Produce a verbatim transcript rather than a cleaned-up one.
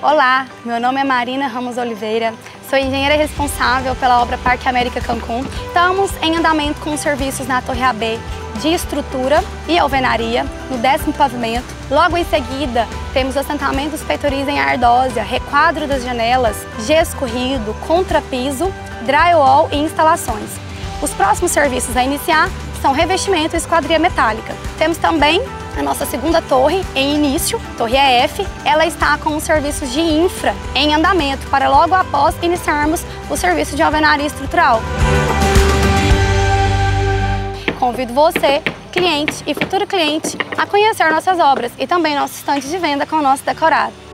Olá, meu nome é Marina Ramos Oliveira, sou engenheira responsável pela obra Parque América Cancún. Estamos em andamento com os serviços na Torre A B de estrutura e alvenaria, no décimo pavimento. Logo em seguida, temos assentamentos peitoril em ardósia, requadro das janelas, gesso corrido, contrapiso, drywall e instalações. Os próximos serviços a iniciar são revestimento e esquadria metálica. Temos também a nossa segunda torre em início, Torre E F. Ela está com os serviços de infra em andamento para logo após iniciarmos o serviço de alvenaria estrutural. Convido você, cliente e futuro cliente, a conhecer nossas obras e também nosso estande de venda com o nosso decorado.